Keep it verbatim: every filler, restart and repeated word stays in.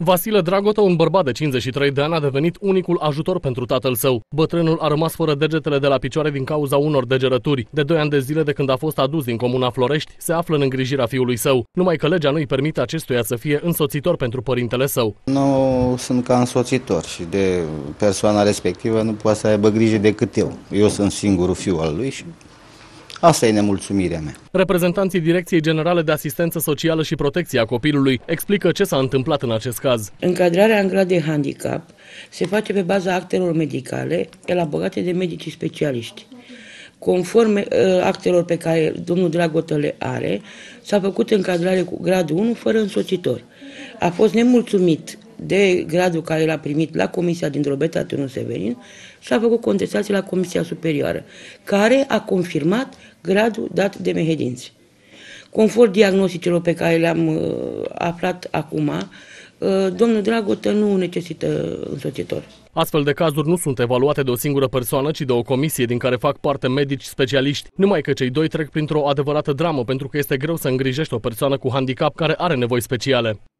Vasile Dragotă, un bărbat de cincizeci și trei de ani, a devenit unicul ajutor pentru tatăl său. Bătrânul a rămas fără degetele de la picioare din cauza unor degerături. De doi ani de zile de când a fost adus din comuna Florești, se află în îngrijirea fiului său. Numai că legea nu îi permite acestuia să fie însoțitor pentru părintele său. Nu sunt ca însoțitor și de persoana respectivă nu poate să aibă grijă decât eu. Eu sunt singurul fiu al lui și asta e nemulțumirea mea. Reprezentanții Direcției Generale de Asistență Socială și Protecția Copilului explică ce s-a întâmplat în acest caz. Încadrarea în grad de handicap se face pe baza actelor medicale elaborate de medicii specialiști. Conform uh, actelor pe care domnul Dragotă le are, s-a făcut încadrare cu gradul unu fără însoțitor. A fost nemulțumit de gradul care l-a primit la Comisia din Drobeta Târnu Severin și a făcut contestație la Comisia Superioară, care a confirmat gradul dat de Mehedinți. Conform diagnosticilor pe care le-am uh, aflat acum, uh, domnul Dragotă nu necesită însoțitor. Astfel de cazuri nu sunt evaluate de o singură persoană, ci de o comisie din care fac parte medici specialiști. Numai că cei doi trec printr-o adevărată dramă, pentru că este greu să îngrijești o persoană cu handicap care are nevoi speciale.